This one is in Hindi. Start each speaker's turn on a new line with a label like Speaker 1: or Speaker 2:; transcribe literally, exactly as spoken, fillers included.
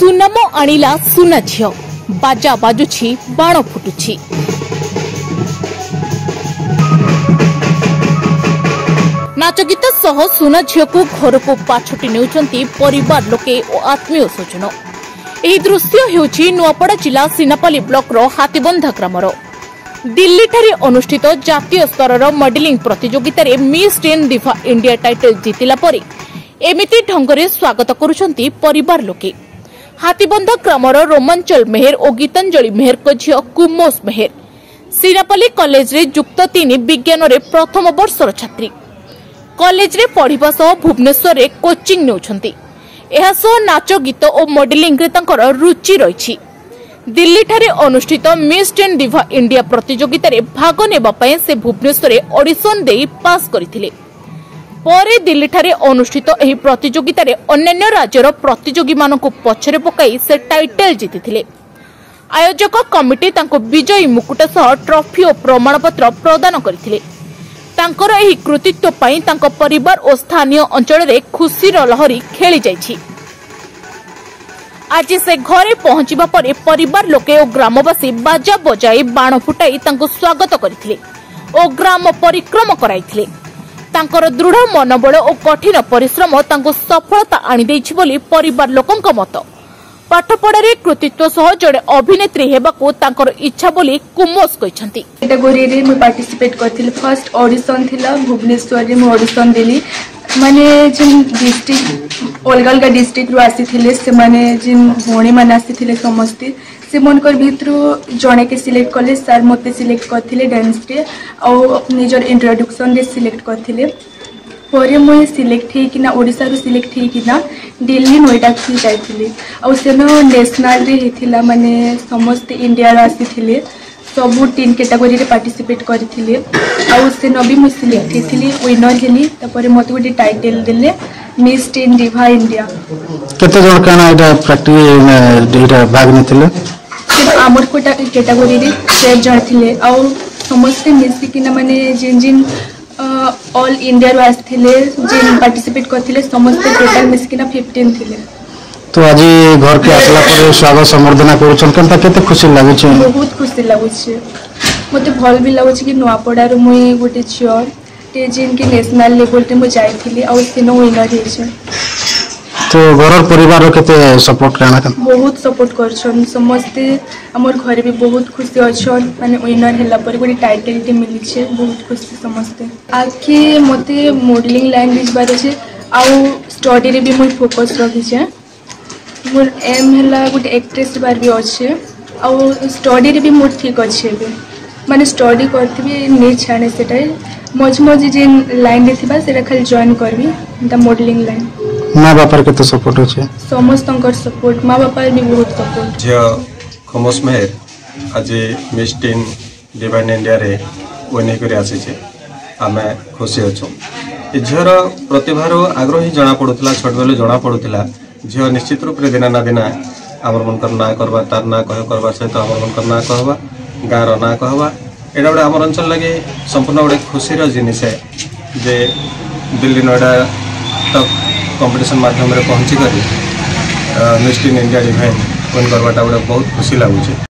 Speaker 1: सुनाम आनिला सुना झियो बाजा बाजुछि बाण फुटुछि। नाच गीत सह सुना झियो को घर को पाछुटी नेउछंती परिवार लोके और आत्मीय स्वजन। एही दृश्य हेउछि नुआपड़ा जिला सिनापाली ब्लॉक रो हातीबंधा ग्रामर। दिल्ली ठारे अनुष्ठित जातीय स्तर मॉडलिंग प्रतियोगिता रे miss teen diva India title जीतिला परे एमिति ढंगरे स्वागत करुछंती परिवार लोके। हातीबंधा ग्रामर रोमांचल मेहर और गीतांजलि मेहर को झियो कुमोस मेहर सिनापाली कॉलेज रे युक्त तीन विज्ञान रे प्रथम वर्षर छात्री। कॉलेज रे पढ़िबा सह भुवनेश्वर रे कोचिंग नेउछंती। एहा सह नाच गीत और मॉडलिंग रे तांकर रुचि रहिछि। दिल्ली ठारे अनुष्ठित मिस टेन दिभा इंडिया प्रतियोगिता रे भाग नेबा पय से भुवनेश्वर रे ऑडिशन देई पास करिथिले। परे दिल्ली ठारे अनुष्ठित एही प्रतियोगिता रे अन्य राज्यर प्रतियोगी मानकु पछरे पकाई से टाइटल जीतिथिले। आयोजक कमिटी तांको विजयी मुकुट सह ट्रॉफी और प्रमाणपत्र प्रदान करथिले। तांकर एही कृतित्व पई तांको परिवार और स्थानीय अंचल रे खुशीर लहरी खेली जाइछि। आज से घरे पहुंचीबा परे परिवार लोके और ग्रामवासी बाजा बजाई बाण फुटाई तांको स्वागत करथिले और ग्राम परिक्रमा कराइथिले। तांकर दृढ़ मनोबल और कठिन परिश्रम तांको सफलता आनी देछि बोली परिवार लोकंक मत। पाठपढ़ारे कृतित्व सह जड़े अभिनेत्री हेबाकू तांकर इच्छा बोली कुमोस कहिसंती।
Speaker 2: कैटेगरी रे मैं पार्टिसिपेट करथिले। फर्स्ट ऑडिशन थिला भुवनेश्वर रे मैं ऑडिशन देली। माने जिन डिस्ट्रिक्ट अलग अलग डिस्ट्रिक्ट रो आसीथिले से माने जिन भोणी मान आसीथिले समस्ते से मनकर भितरु जणे के सिलेक्ट करले। सर मते सिलेक्ट करथिले डांस रे और निजर इंट्रोडक्शन रे सिलेक्ट करथिले। परे मुझे सिलेक्ट ही किना ओडिसा रो सिलेक्ट ही किना दिल्ली नोएडा की जाइथिले और सेनो नेशनल रे हेथिला माने समस्त इंडिया रो आसीथिले। सबु तीन कैटेगरी रे पार्टिसिपेट करथिले और से नबी मु सिलेक्ट हेथिली विनर हेली। तपरे मते गोटे टाइटल देले मिस टेन दिभा इंडिया।
Speaker 3: केते जण काना एटा प्रैक्टिस डेटा भाग नेथिले।
Speaker 2: आमर कोटा कैटेगरी रे चार जण थिले और समस्त मिसी किना माने जिन जिन ऑल इंडिया रो आस्थिले जिन पार्टिसिपेट करथिले समस्त टोटल मिस किना पंद्रह थिले।
Speaker 3: तो आज घर के आसला पर स्वागत संबर्धना करूछन केनता केते खुशी लागै छै।
Speaker 2: बहुत खुशी लागै छै। मते भल भी लागै छै कि नुआपड़ा रो मुई गोटे छियर ते जिन के नेशनल लेवल ते मु जाइथिले और सेनो विनर हे छै।
Speaker 3: तो घर परिवार केते सपोर्ट करना कन
Speaker 2: बहुत सपोर्ट करछन समस्ते। हमर घर भी बहुत खुशी अछन माने विनर हैला पर गोटे टाइटल ते मिली छै। बहुत खुशी समस्ते। आके मते मॉडलिंग लाइन बिच बारे छै आ स्टडी रे भी मु फोकस रखि छै। मोर एम हैला गोटे एक्ट्रेस बार भी अच्छे और स्टडी रे भी मोर ठीक अच्छे बे माने स्टडी करथबी नै छाने सेटा मज मज जिन लाइन रे थिबा सेटा खाली जॉइन करबी द मॉडलिंग लाइन।
Speaker 3: माँ बापर के तो सपोर्ट अच्छे
Speaker 2: समस्त सपोर्ट माँ बापर भी बहुत सपोर्ट।
Speaker 4: झियो कुमोस मेहर आज मिस टेन डिवाइन इंडिया रे विन कर आसी आमे खुशी अच्छु। झीर प्रतिभार आग्रह ही जना पड़ूला छोट बेलू जना पड़ूला। झील निश्चित रूप से दिना ना दिना आमर मनकर ना करवा तार ना कह करवा सहित आमर मनकर ना कहवा गाँव ना कहवा एटा गोटे आम अंचल लगे संपूर्ण गोटे खुशी जिनिस है जे दिल्ली नोएडा तक कंपटीशन माध्यम रे पहुँची कर miss teen India divine win करवाटा गोटे बहुत खुशी लगुच।